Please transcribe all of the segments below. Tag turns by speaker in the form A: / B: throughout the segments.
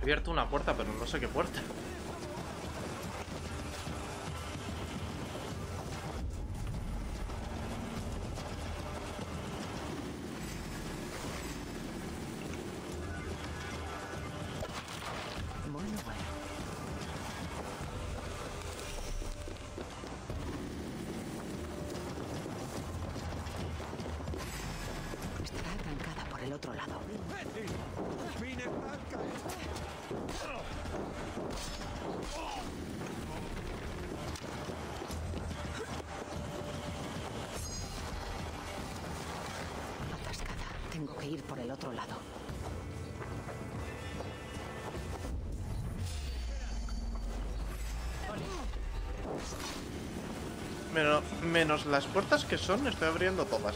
A: abierto una puerta, pero no sé qué puerta.
B: Bueno, bueno. Estará atrancada por el otro lado. Atascada. Tengo que ir por el otro lado.
A: Menos las puertas que son, estoy abriendo todas.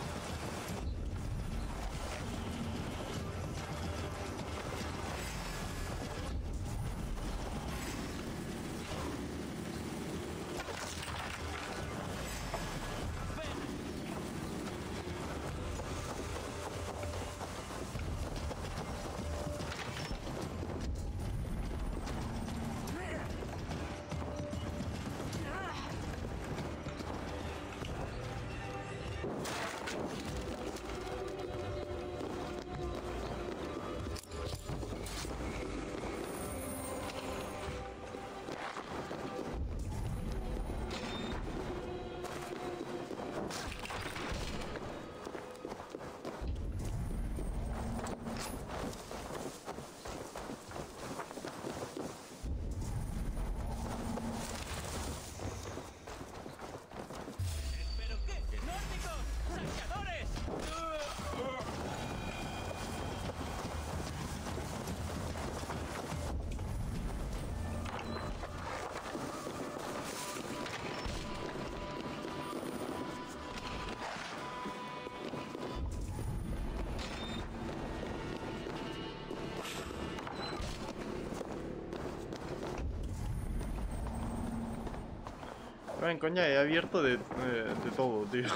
A: Ven, coña, he abierto de todo, tío.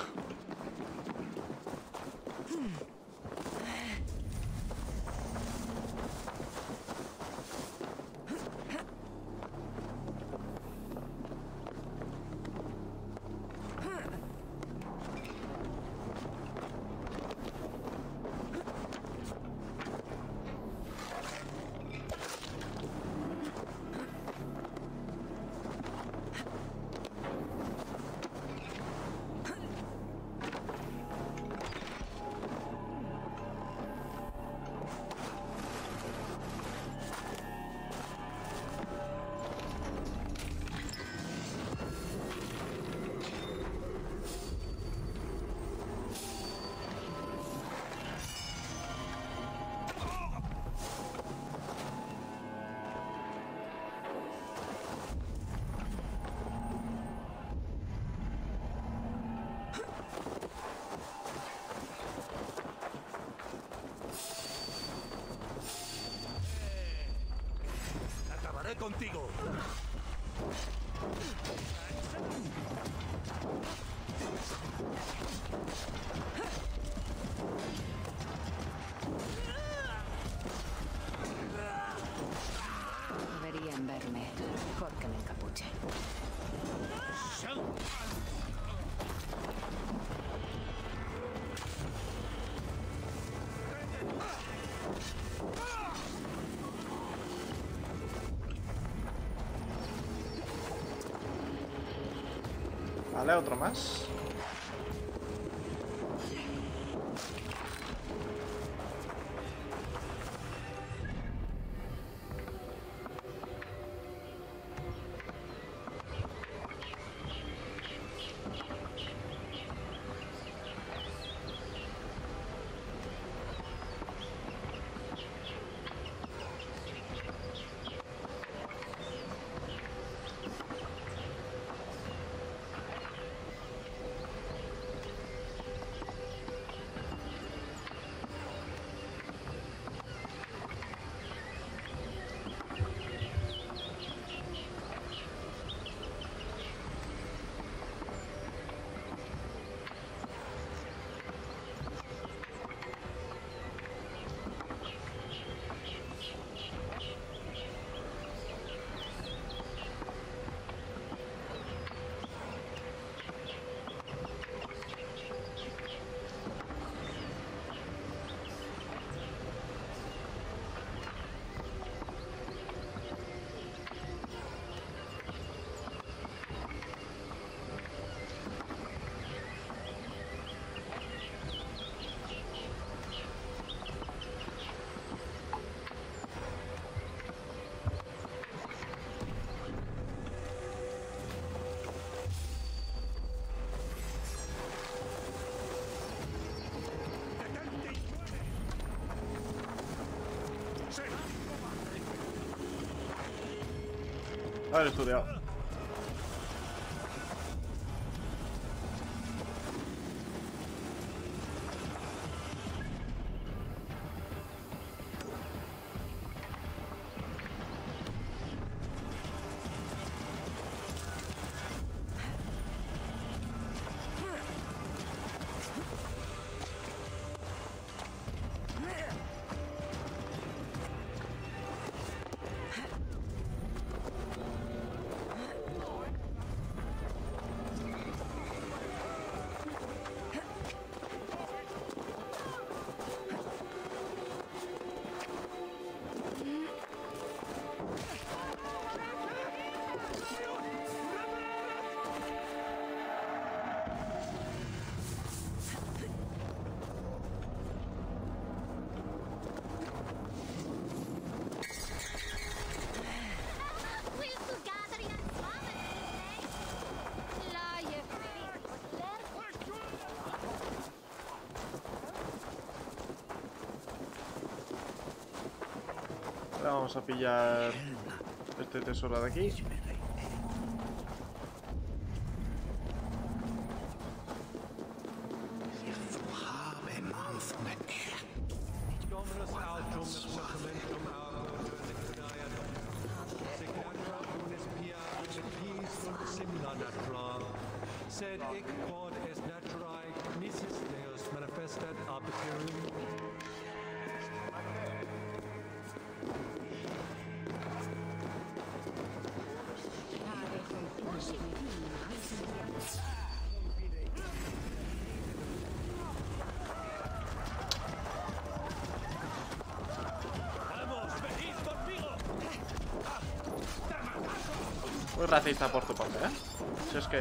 C: Acabaré contigo.
B: Deberían verme. Mejor que me encapuche.
A: Vale, otro más. haber estudiado. Ahora vamos a pillar este tesoro de aquí.
C: Sed hic quod est naturae nicis Deus manifestat arbitrum.
A: Muy racista por tu parte, ¿eh? Si es que...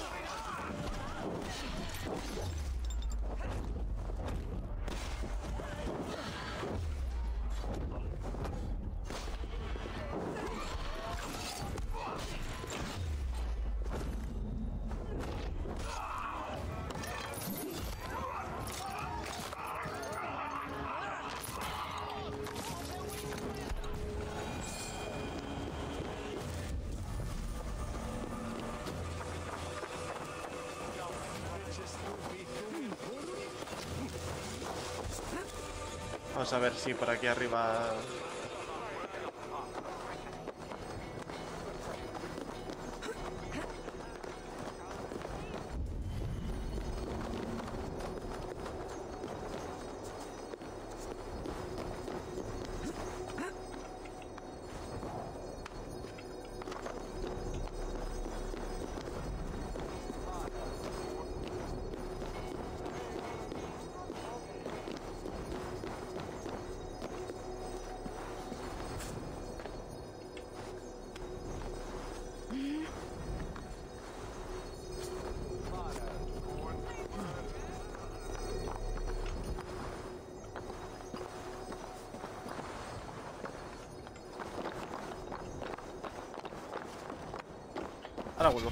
A: Vamos a ver si por aquí arriba... Ahora vuelvo.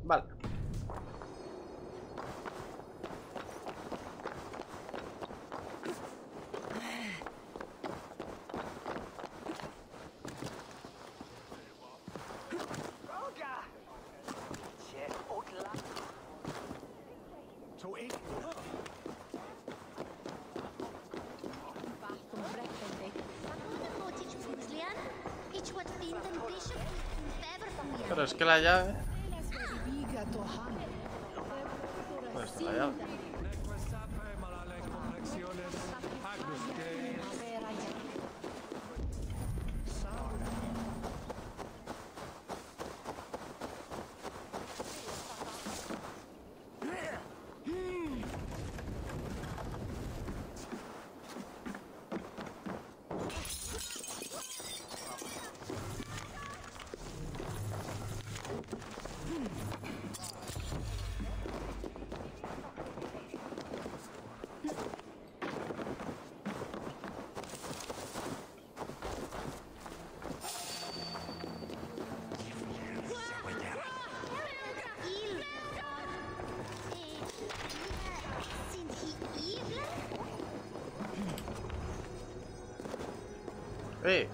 A: Vale. Pero es que la llave... ¿Dónde está la llave? ¡Eh!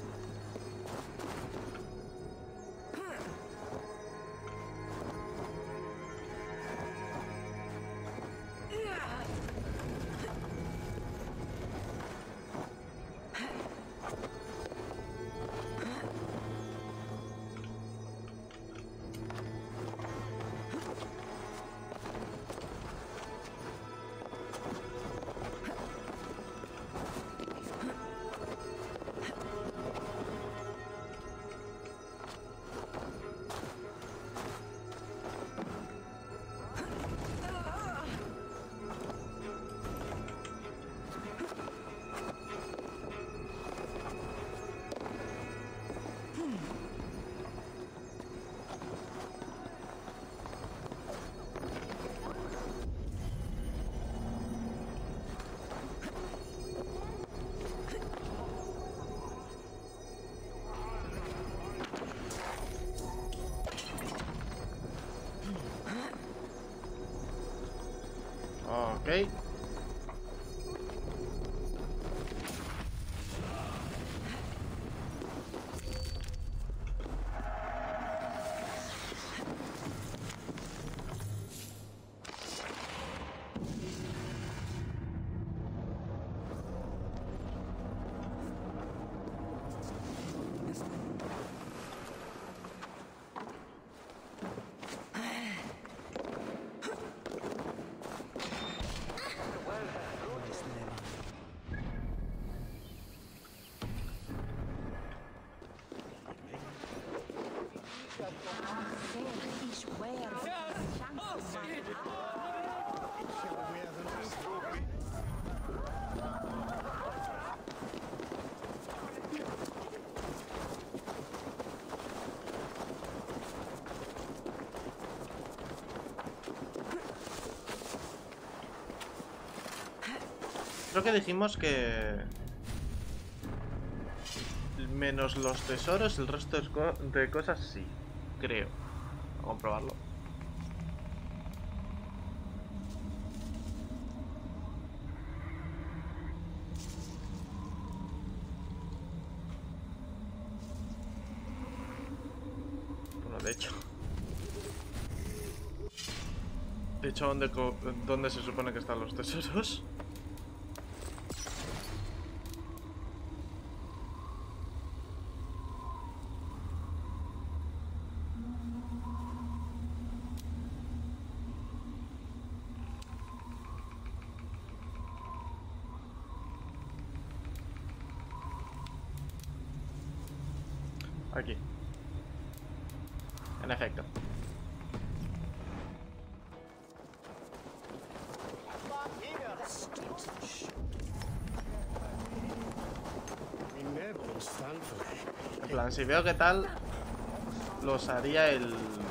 A: Ok. Creo que dijimos que... menos los tesoros, el resto de cosas sí. Creo. Vamos a comprobarlo. Bueno, de hecho... ¿dónde se supone que están los tesoros? Aquí. En efecto. En plan, si veo que tal, los haría el...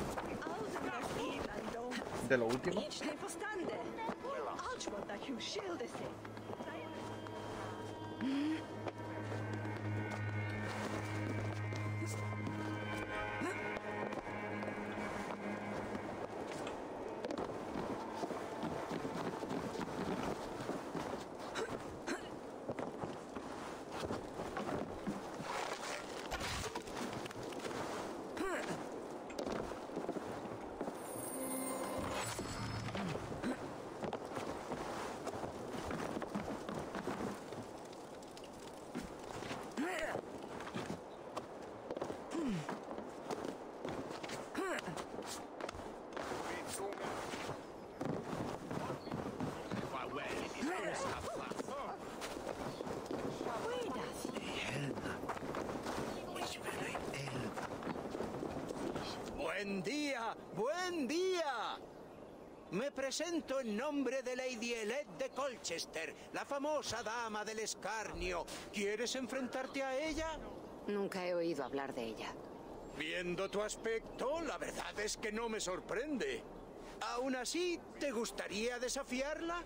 A: de lo último.
D: Buen día, buen día. Me presento en nombre de Lady Elette de Colchester, la famosa dama del escarnio. ¿Quieres enfrentarte a ella?
B: Nunca he oído hablar de ella.
D: Viendo tu aspecto, la verdad es que no me sorprende. Aún así, ¿te gustaría desafiarla?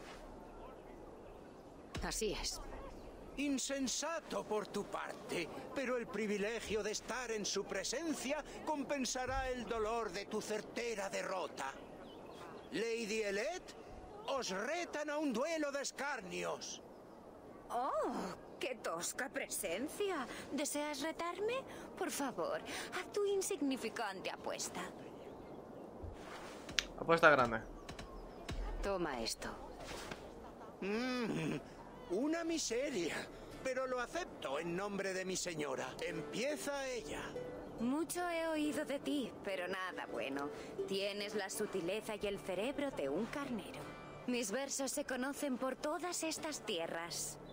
B: Así es.
D: Insensato por tu parte, pero el privilegio de estar en su presencia compensará el dolor de tu certera derrota. Lady Elette, os retan a un duelo de escarnios.
E: ¡Oh! ¡Qué tosca presencia! ¿Deseas retarme? Por favor, haz tu insignificante apuesta.
A: Apuesta grande.
B: Toma esto.
D: Una miseria, pero lo acepto en nombre de mi señora. Empieza ella.
E: Mucho he oído de ti, pero nada bueno. Tienes la sutileza y el cerebro de un carnero. Mis versos se conocen por todas estas tierras.